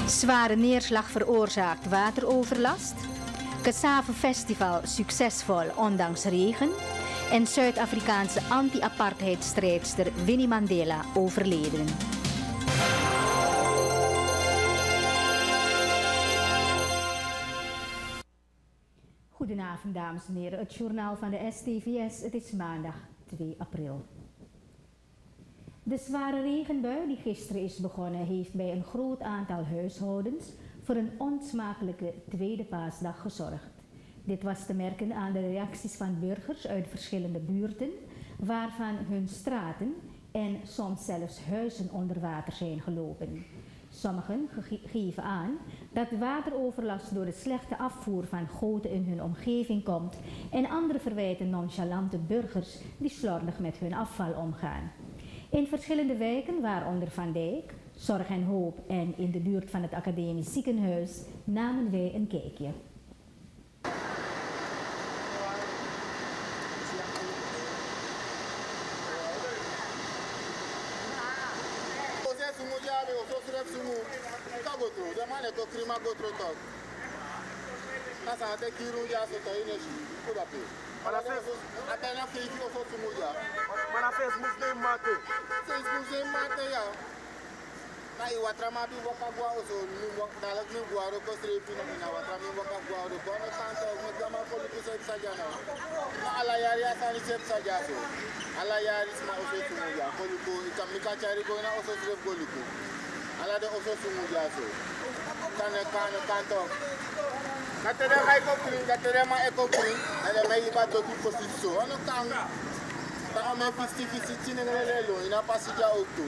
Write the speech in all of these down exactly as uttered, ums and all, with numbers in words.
Zware neerslag veroorzaakt wateroverlast. Cassave Festival succesvol ondanks regen. En Zuid-Afrikaanse anti-apartheidstrijdster Winnie Mandela overleden. Goedenavond dames en heren, het journaal van de S T V S. Het is maandag twee april. De zware regenbui die gisteren is begonnen heeft bij een groot aantal huishoudens voor een onsmakelijke tweede paasdag gezorgd. Dit was te merken aan de reacties van burgers uit verschillende buurten, waarvan hun straten en soms zelfs huizen onder water zijn gelopen. Sommigen ge geven aan dat wateroverlast door de slechte afvoer van goten in hun omgeving komt en anderen verwijten nonchalante burgers die slordig met hun afval omgaan. In verschillende wijken, waaronder Van Dijk, Zorg en Hoop en in de buurt van het Academisch Ziekenhuis, namen wij een kijkje. Mana fez muslim mate. Fez muslim mate ya. Na i watra ma bi waka gwa oso ni wak dalak ni gwa ro ko strepi na na watra mi waka gwa ro ko na kanta mi gama ko li se sajana. Na ala yari asani se sajaso. Ala yari ma oso tumuja ko li ko ikamika chari ko na oso strep ko li ko. Ala de oso tumuja so. Kane kane kanto. Na tere mai ko krin, na tere ma eko krin. Na mai ba to ti position. Ono kan. Tá uma fifty-fifty na lelo, ina passa já outro.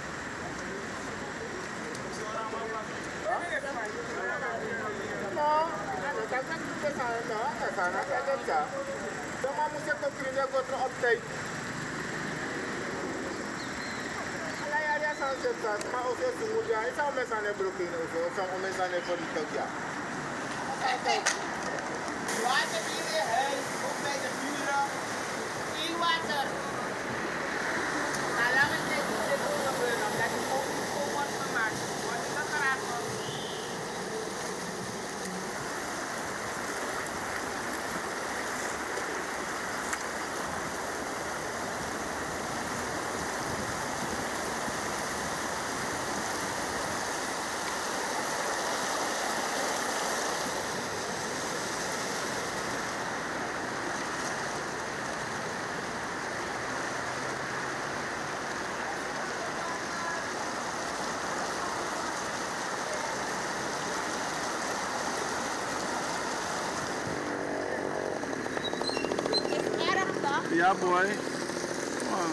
Não, não tá com que pensar não, tá sana tá já. Toma música com trilha outro update. Lá ya ya san septa, mas o seu suja, essa é o mensagem bloqueio, o seu o mensagem político já. Water hier heen, ook bij de buren. Geen water. Na lange tijd moet dit ook gebeuren, omdat het ook niet wordt gemaakt. Wordt het geraakt. Yeah, boy. Wow.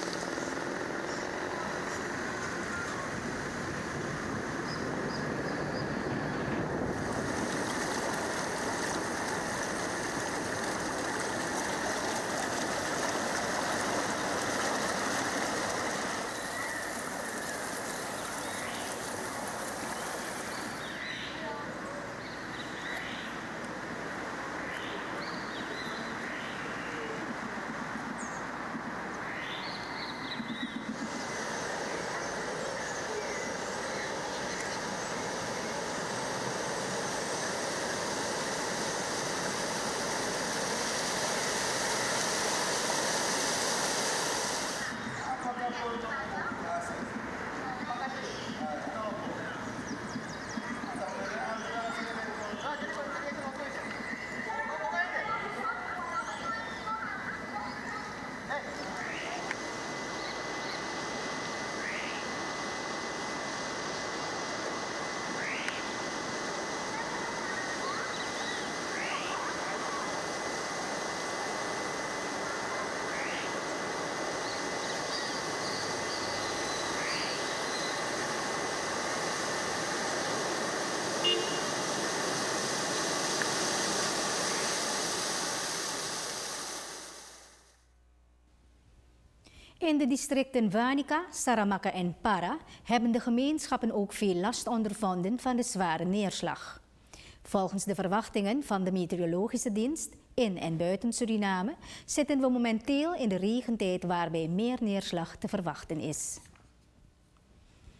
In de districten Wanica, Saramaka en Para hebben de gemeenschappen ook veel last ondervonden van de zware neerslag. Volgens de verwachtingen van de meteorologische dienst in en buiten Suriname zitten we momenteel in de regentijd waarbij meer neerslag te verwachten is.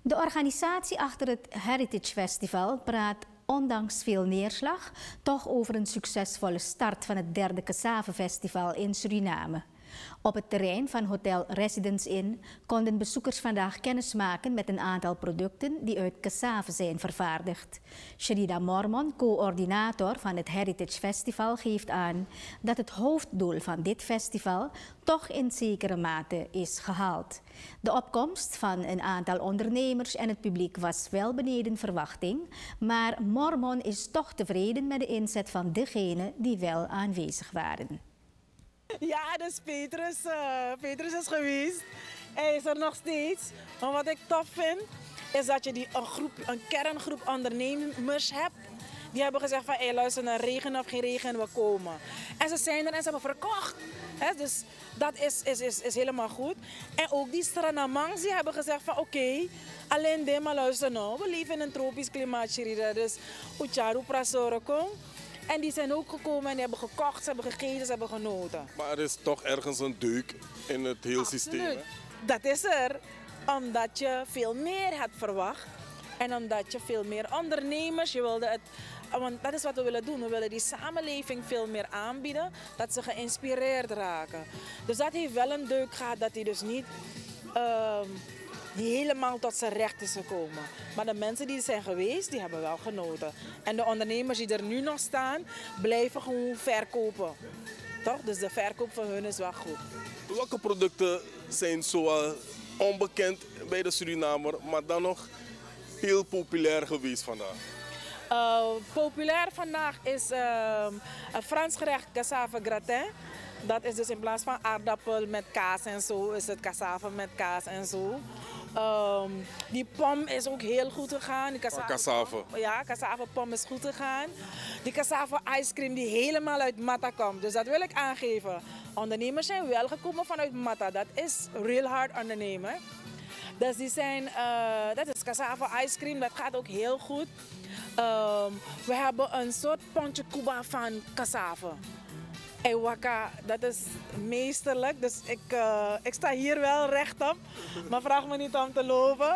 De organisatie achter het Heritage Festival praat ondanks veel neerslag toch over een succesvolle start van het derde Cassave Festival in Suriname. Op het terrein van Hotel Residence Inn konden bezoekers vandaag kennis maken met een aantal producten die uit cassave zijn vervaardigd. Sherida Mormon, coördinator van het Heritage Festival, geeft aan dat het hoofddoel van dit festival toch in zekere mate is gehaald. De opkomst van een aantal ondernemers en het publiek was wel beneden verwachting, maar Mormon is toch tevreden met de inzet van degenen die wel aanwezig waren. Ja, dus Petrus, uh, Petrus is geweest. Hij is er nog steeds. Maar wat ik tof vind, is dat je die, een, groep, een kerngroep ondernemers hebt. Die hebben gezegd van, hey, luister, naar regen of geen regen, we komen. En ze zijn er en ze hebben verkocht. He, dus dat is, is, is, is helemaal goed. En ook die Stranamangs, die hebben gezegd van, oké, okay, alleen dit, maar luister nou, we leven in een tropisch klimaat, Sherida. Dus, Ucharu Prasoro kom. En die zijn ook gekomen en die hebben gekocht, ze hebben gegeten, ze hebben genoten. Maar er is toch ergens een deuk in het hele systeem. Hè? Dat is er, omdat je veel meer had verwacht. En omdat je veel meer ondernemers, je wilde het, want dat is wat we willen doen. We willen die samenleving veel meer aanbieden, dat ze geïnspireerd raken. Dus dat heeft wel een deuk gehad, dat hij dus niet uh, helemaal tot zijn recht is gekomen. Maar de mensen die er zijn geweest, die hebben wel genoten. En de ondernemers die er nu nog staan, blijven gewoon verkopen. Toch? Dus de verkoop van hun is wel goed. Welke producten zijn zoal onbekend bij de Surinamer, maar dan nog heel populair geweest vandaag? Uh, populair vandaag is uh, een Frans gerecht cassave gratin. Dat is dus in plaats van aardappel met kaas en zo, is het cassave met kaas en zo. Um, die pom is ook heel goed gegaan. Die cassave, cassave. Ja, cassave pom is goed gegaan. Die cassave ice cream die helemaal uit Mata komt. Dus dat wil ik aangeven. Ondernemers zijn wel gekomen vanuit Mata. Dat is real hard ondernemen. Dus die zijn, uh, dat is cassave ice cream. Dat gaat ook heel goed. Um, we hebben een soort pontje Cuba van cassave. Ewaka, dat is meesterlijk, dus ik, uh, ik sta hier wel rechtop, maar vraag me niet om te lopen.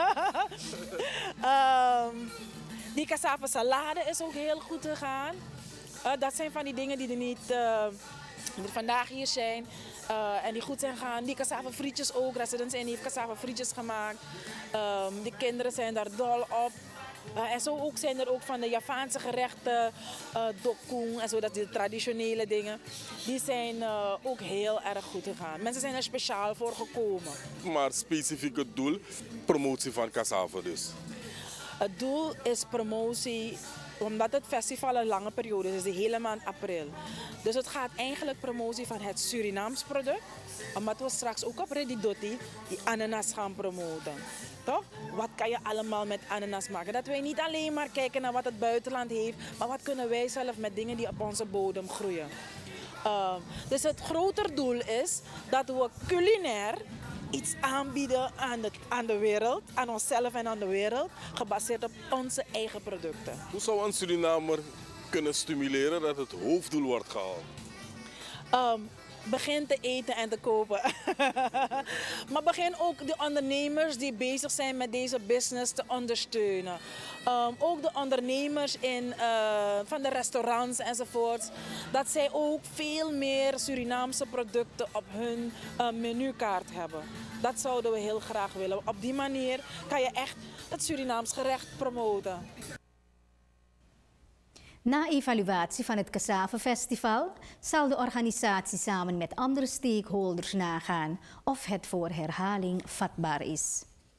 um, die cassave salade is ook heel goed gegaan. Uh, dat zijn van die dingen die er niet uh, die vandaag hier zijn uh, en die goed zijn gegaan. Die cassave frietjes ook, Residence Inn heeft cassave frietjes gemaakt. Um, die kinderen zijn daar dol op. Uh, en zo ook zijn er ook van de Javaanse gerechten, uh, dokkoen en zo, dat die traditionele dingen, die zijn uh, ook heel erg goed gegaan. Mensen zijn er speciaal voor gekomen. Maar specifiek het doel, promotie van cassave dus? Het doel is promotie, omdat het festival een lange periode is, is de hele maand april. Dus het gaat eigenlijk promotie van het Surinaams product, omdat we straks ook op Redidotti die ananas gaan promoten. Toch? Wat kan je allemaal met ananas maken? Dat wij niet alleen maar kijken naar wat het buitenland heeft, maar wat kunnen wij zelf met dingen die op onze bodem groeien. Uh, dus het groter doel is dat we culinair iets aanbieden aan de, aan de wereld, aan onszelf en aan de wereld, gebaseerd op onze eigen producten. Hoe zou een Surinamer kunnen stimuleren dat het hoofddoel wordt gehaald? Um, Begin te eten en te kopen. Maar begin ook de ondernemers die bezig zijn met deze business te ondersteunen. Um, ook de ondernemers in, uh, van de restaurants enzovoort. Dat zij ook veel meer Surinaamse producten op hun uh, menukaart hebben. Dat zouden we heel graag willen. Op die manier kan je echt het Surinaams gerecht promoten. Na evaluatie van het Cassave Festival zal de organisatie samen met andere stakeholders nagaan of het voor herhaling vatbaar is.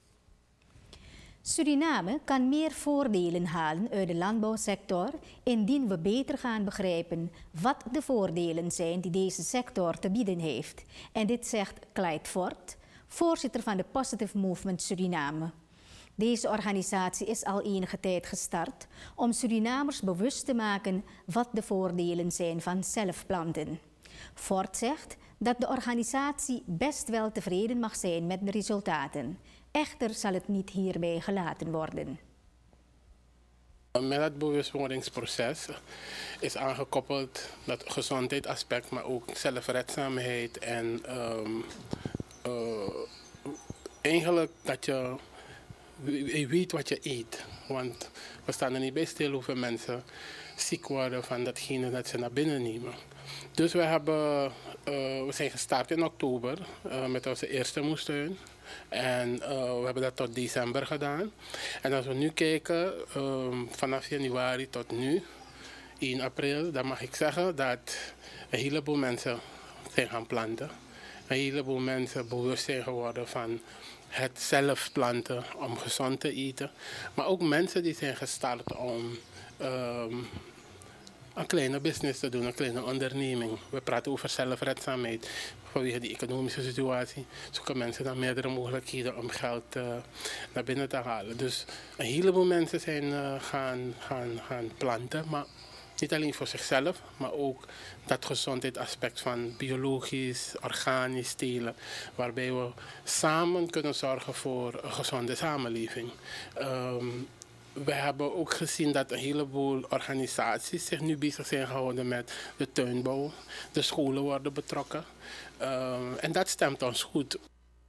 Suriname kan meer voordelen halen uit de landbouwsector indien we beter gaan begrijpen wat de voordelen zijn die deze sector te bieden heeft. En dit zegt Clyde Fort, voorzitter van de Positive Movement Suriname. Deze organisatie is al enige tijd gestart om Surinamers bewust te maken wat de voordelen zijn van zelfplanten. Fort zegt dat de organisatie best wel tevreden mag zijn met de resultaten. Echter zal het niet hierbij gelaten worden. Met het bewustwordingsproces is aangekoppeld dat gezondheidsaspect, maar ook zelfredzaamheid en um, uh, eigenlijk dat je je weet wat je eet. Want we staan er niet bij stil hoeveel mensen ziek worden van datgene dat ze naar binnen nemen. Dus we, hebben, uh, we zijn gestart in oktober uh, met onze eerste moestuin. En uh, we hebben dat tot december gedaan. En als we nu kijken, um, vanaf januari tot nu, één april, dan mag ik zeggen dat een heleboel mensen zijn gaan planten. Een heleboel mensen bewust zijn geworden van het zelf planten om gezond te eten. Maar ook mensen die zijn gestart om um, een kleine business te doen, een kleine onderneming. We praten over zelfredzaamheid. Vanwege die economische situatie zoeken mensen dan meerdere mogelijkheden om geld uh, naar binnen te halen. Dus een heleboel mensen zijn uh, gaan, gaan, gaan planten, maar niet alleen voor zichzelf, maar ook dat gezondheidsaspect van biologisch, organisch telen, waarbij we samen kunnen zorgen voor een gezonde samenleving. Um, We hebben ook gezien dat een heleboel organisaties zich nu bezig zijn gehouden met de tuinbouw. De scholen worden betrokken. Uh, en dat stemt ons goed.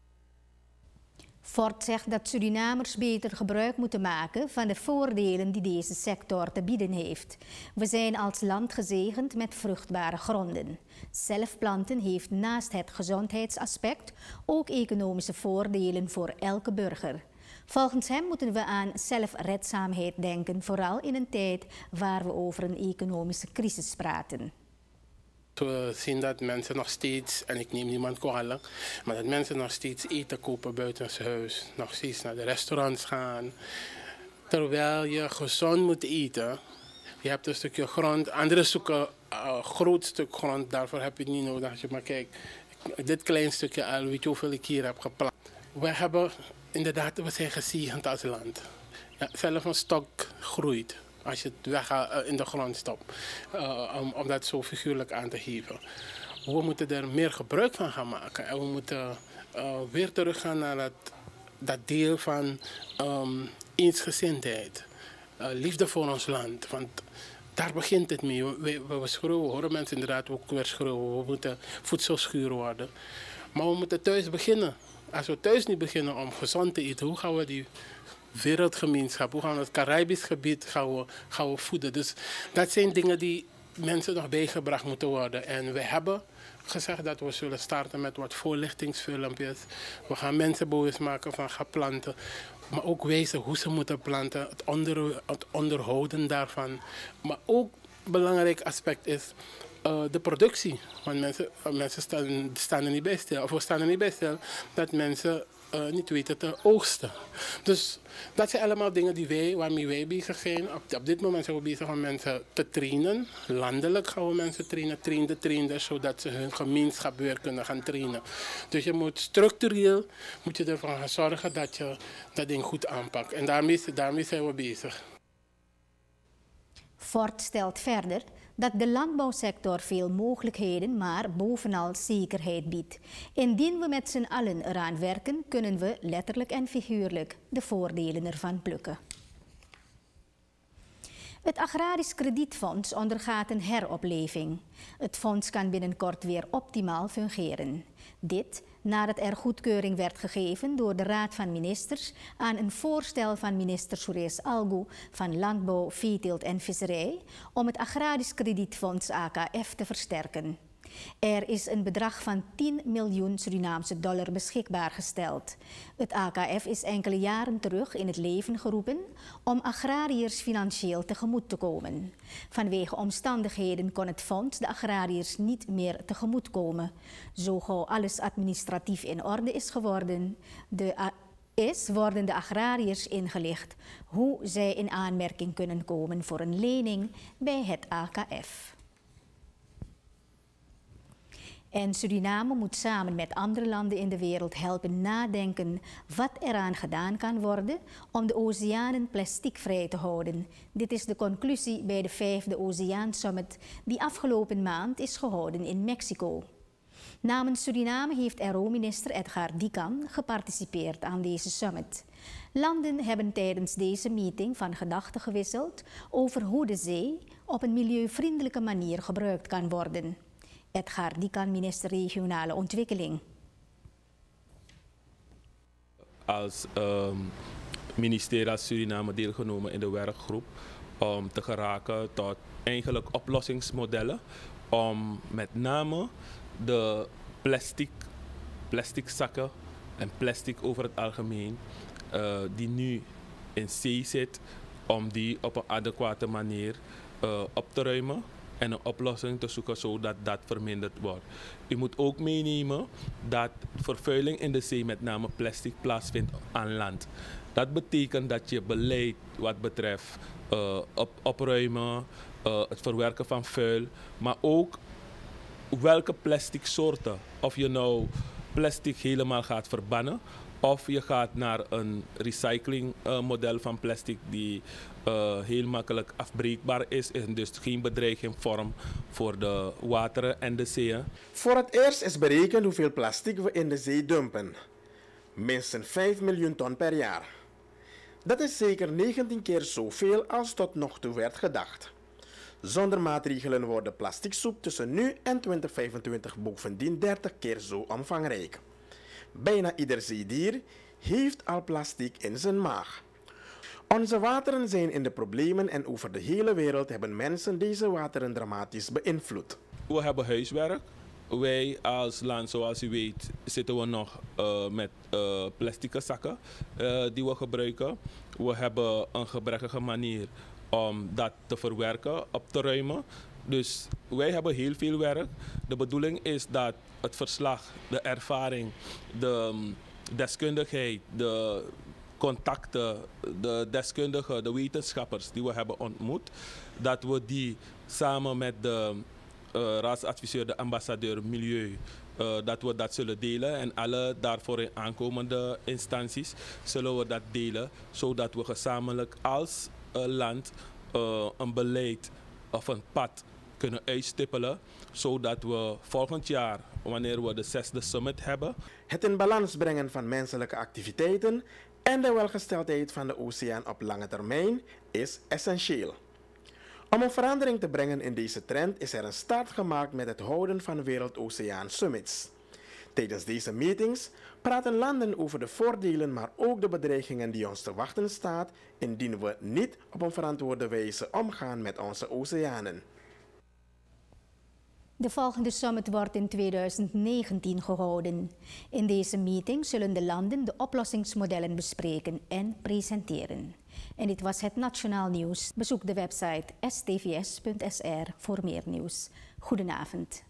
Fort zegt dat Surinamers beter gebruik moeten maken van de voordelen die deze sector te bieden heeft. We zijn als land gezegend met vruchtbare gronden. Zelfplanten heeft naast het gezondheidsaspect ook economische voordelen voor elke burger. Volgens hem moeten we aan zelfredzaamheid denken, vooral in een tijd waar we over een economische crisis praten. We zien dat mensen nog steeds, en ik neem niemand kwalijk, maar dat mensen nog steeds eten kopen buiten huis. Nog steeds naar de restaurants gaan. Terwijl je gezond moet eten. Je hebt een stukje grond, anderen zoeken een groot stuk grond, daarvoor heb je het niet nodig. Als je maar kijkt, dit klein stukje al, weet je hoeveel ik hier heb geplant. We hebben inderdaad, we zijn gezegend als land. Ja, zelf een stok groeit als je het weg uh, in de grond stopt, uh, om, om dat zo figuurlijk aan te geven. We moeten er meer gebruik van gaan maken en we moeten uh, weer teruggaan naar dat, dat deel van um, eensgezindheid, uh, liefde voor ons land. Want daar begint het mee. We, we, we schreeuwen, horen mensen inderdaad ook weer schreeuwen. We moeten voedselschuur worden. Maar we moeten thuis beginnen. Als we thuis niet beginnen om gezond te eten, hoe gaan we die wereldgemeenschap, hoe gaan we het Caribisch gebied gaan we, gaan we voeden? Dus dat zijn dingen die mensen nog bijgebracht moeten worden. En we hebben gezegd dat we zullen starten met wat voorlichtingsfilmpjes. We gaan mensen bewust maken van gaan planten. Maar ook wijzen hoe ze moeten planten, het, onder, het onderhouden daarvan. Maar ook een belangrijk aspect is Uh, de productie. Want mensen, uh, mensen staan, staan er niet bij stil. Of we staan er niet bij stil dat mensen uh, niet weten te oogsten. Dus dat zijn allemaal dingen die wij, waarmee wij bezig zijn. Op, op dit moment zijn we bezig om mensen te trainen. Landelijk gaan we mensen trainen, trainde trainders, zodat ze hun gemeenschap weer kunnen gaan trainen. Dus je moet structureel moet je ervan gaan zorgen dat je dat ding goed aanpakt. En daarmee, daarmee zijn we bezig. Fort stelt verder dat de landbouwsector veel mogelijkheden, maar bovenal zekerheid biedt. Indien we met z'n allen eraan werken, kunnen we letterlijk en figuurlijk de voordelen ervan plukken. Het Agrarisch Kredietfonds ondergaat een heropleving. Het fonds kan binnenkort weer optimaal fungeren. Dit nadat er goedkeuring werd gegeven door de Raad van Ministers aan een voorstel van minister Suresh Algu van Landbouw, Veeteelt en Visserij om het Agrarisch Kredietfonds A K F te versterken. Er is een bedrag van tien miljoen Surinaamse dollar beschikbaar gesteld. Het A K F is enkele jaren terug in het leven geroepen om agrariërs financieel tegemoet te komen. Vanwege omstandigheden kon het fonds de agrariërs niet meer tegemoetkomen. Zo gauw alles administratief in orde is geworden, de is, worden de agrariërs ingelicht hoe zij in aanmerking kunnen komen voor een lening bij het A K F. En Suriname moet samen met andere landen in de wereld helpen nadenken wat eraan gedaan kan worden om de oceanen plasticvrij te houden. Dit is de conclusie bij de vijfde Oceaan Summit die afgelopen maand is gehouden in Mexico. Namens Suriname heeft R O-minister Edgar Dikan geparticipeerd aan deze summit. Landen hebben tijdens deze meeting van gedachten gewisseld over hoe de zee op een milieuvriendelijke manier gebruikt kan worden. Edgar Dikan, minister Regionale Ontwikkeling. Als um, ministerie als Suriname deelgenomen in de werkgroep om te geraken tot eigenlijk oplossingsmodellen om met name de plastic, plastic zakken en plastic over het algemeen uh, die nu in zee zit, om die op een adequate manier uh, op te ruimen en een oplossing te zoeken zodat dat verminderd wordt. U moet ook meenemen dat vervuiling in de zee, met name plastic, plaatsvindt aan land. Dat betekent dat je beleid wat betreft uh, op, opruimen, uh, het verwerken van vuil, maar ook welke plastic soorten, of je nou plastic helemaal gaat verbannen of je gaat naar een recyclingmodel uh, van plastic die uh, heel makkelijk afbreekbaar is en dus geen bedreiging vormt voor de wateren en de zeeën. Voor het eerst is berekend hoeveel plastic we in de zee dumpen. Minstens vijf miljoen ton per jaar. Dat is zeker negentien keer zoveel als tot nog toe werd gedacht. Zonder maatregelen wordt de plasticsoep tussen nu en twintig vijfentwintig bovendien dertig keer zo omvangrijk. Bijna ieder zeedier heeft al plastic in zijn maag. Onze wateren zijn in de problemen en over de hele wereld hebben mensen deze wateren dramatisch beïnvloed. We hebben huiswerk. Wij als land, zoals u weet, zitten we nog uh, met uh, plastic zakken uh, die we gebruiken. We hebben een gebrekkige manier om dat te verwerken, op te ruimen. Dus wij hebben heel veel werk. De bedoeling is dat het verslag, de ervaring, de deskundigheid, de contacten, de deskundigen, de wetenschappers die we hebben ontmoet, dat we die samen met de uh, raadsadviseur, de ambassadeur Milieu, uh, dat we dat zullen delen en alle daarvoor aankomende instanties zullen we dat delen, zodat we gezamenlijk als uh, land uh, een beleid of een pad kunnen uitstippelen, zodat we volgend jaar, wanneer we de zesde summit hebben, het in balans brengen van menselijke activiteiten en de welgesteldheid van de oceaan op lange termijn is essentieel. Om een verandering te brengen in deze trend is er een start gemaakt met het houden van Wereldoceaan Summits. Tijdens deze meetings praten landen over de voordelen, maar ook de bedreigingen die ons te wachten staat indien we niet op een verantwoorde wijze omgaan met onze oceanen. De volgende summit wordt in tweeduizend negentien gehouden. In deze meeting zullen de landen de oplossingsmodellen bespreken en presenteren. En dit was het Nationaal Nieuws. Bezoek de website s t v s punt s r voor meer nieuws. Goedenavond.